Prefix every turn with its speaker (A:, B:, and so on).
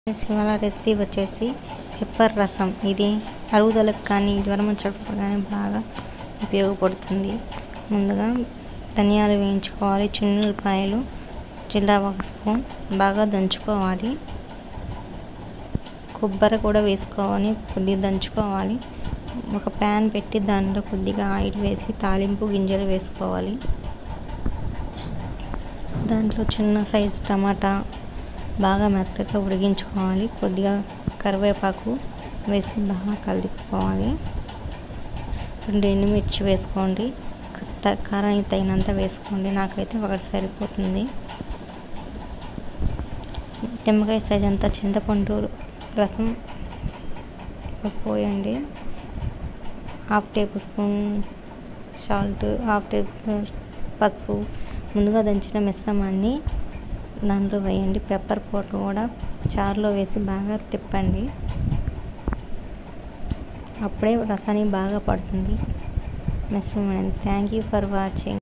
A: ఇవాళ రెసిపీ వచ్చేసి పెప్పర్ రసం. ఇది అరుగుదలకు కానీ జ్వరం వచ్చినప్పుడు కానీ బాగా ఉపయోగపడుతుంది. ముందుగా ధనియాలు వేయించుకోవాలి, చిన్నులపాయలు, జీలకర్ర 1 స్పూన్ బాగా దంచుకోవాలి. కొబ్బరి కూడా వేసుకోవాలి, కొద్దిగా దంచుకోవాలి. ఒక ప్యాన్ పెట్టి దాంట్లో కొద్దిగా ఆయిల్ వేసి తాలింపు గింజలు వేసుకోవాలి. దాంట్లో చిన్న సైజు టమాటా బాగా మెత్తగా ఉడికించుకోవాలి. కొద్దిగా కరివేపాకు వేసి బాగా కలుపుకోవాలి. 2 ఎండుమిర్చి వేసుకోండి. కారానికి తగినంత వేసుకోండి. నాకైతే 1 సరిపోతుంది. నిమ్మకాయ సైజ్ అంతా చింతపండు రసం పోయండి. 1/2 tablespoon salt, 1/2 tablespoon పసుపు, ముందుగా దంచిన మిశ్రమాన్ని దాంట్లో వేయండి. పెప్పర్ పౌడర్ కూడా చారులో వేసి బాగా తిప్పండి. అప్పుడే రసానికి బాగా పడుతుంది మిశ్రమం. Thank you for watching.